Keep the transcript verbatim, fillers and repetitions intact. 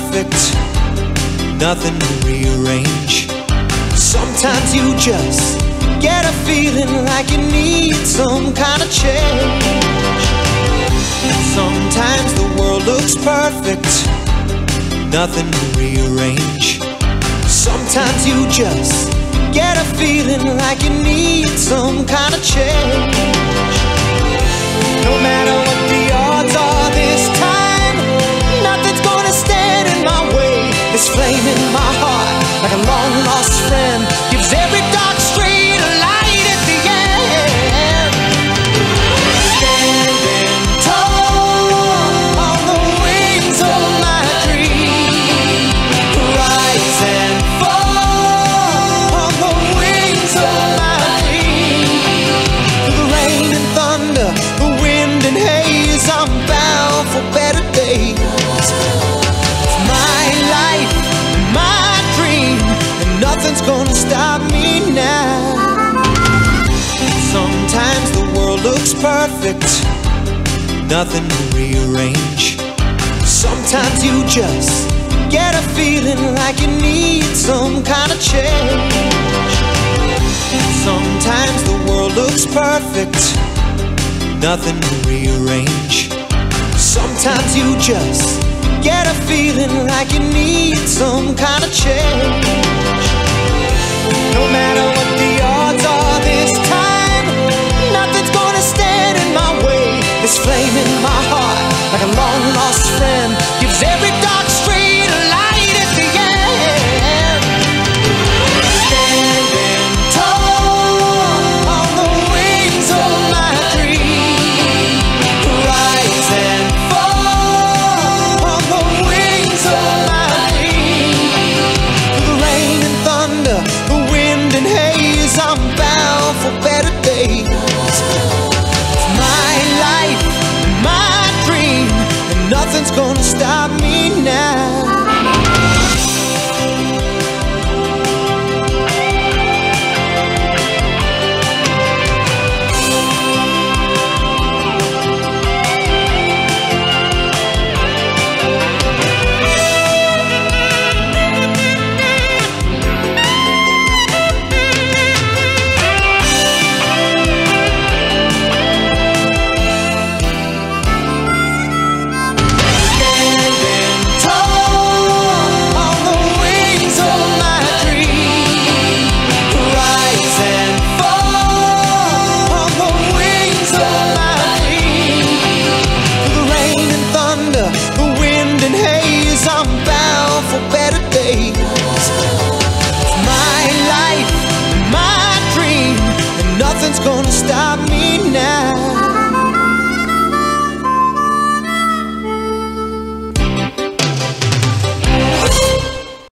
perfect, nothing to rearrange. Sometimes you just get a feeling like you need some kind of change. Sometimes the world looks perfect, nothing to rearrange. Sometimes you just get a feeling like you need some kind of change. No matter what the odds are this time, nothing's gonna stand in my way. This flame in my heart, like a long lost friend, gives every dark street a light at the end. Standing tall on the wings of my dream, rise and fall on the wings of my dream. Through the rain and thunder, the wind and haze, I'm bound for better days. It's my life, my dream, and nothing's gonna stop me now. Sometimes the world looks perfect, nothing to rearrange. Sometimes you just get a feeling like you need some kind of change. Sometimes the world looks perfect, nothing to rearrange. Sometimes you just get a feeling like you need some kind of change. No matter what the odds are this time, nothing's gonna stand in my way. This flame in my heart, like a long lost friend, gives every dark street a light at the end. Standing tall on the wings of my dream, rise and fall on the wings of my dream. Through the rain and thunder, the wind and haze, I'm bound for better days. It's my life, my dream, and nothing's gonna stop me now. Nothing's gonna stop me now.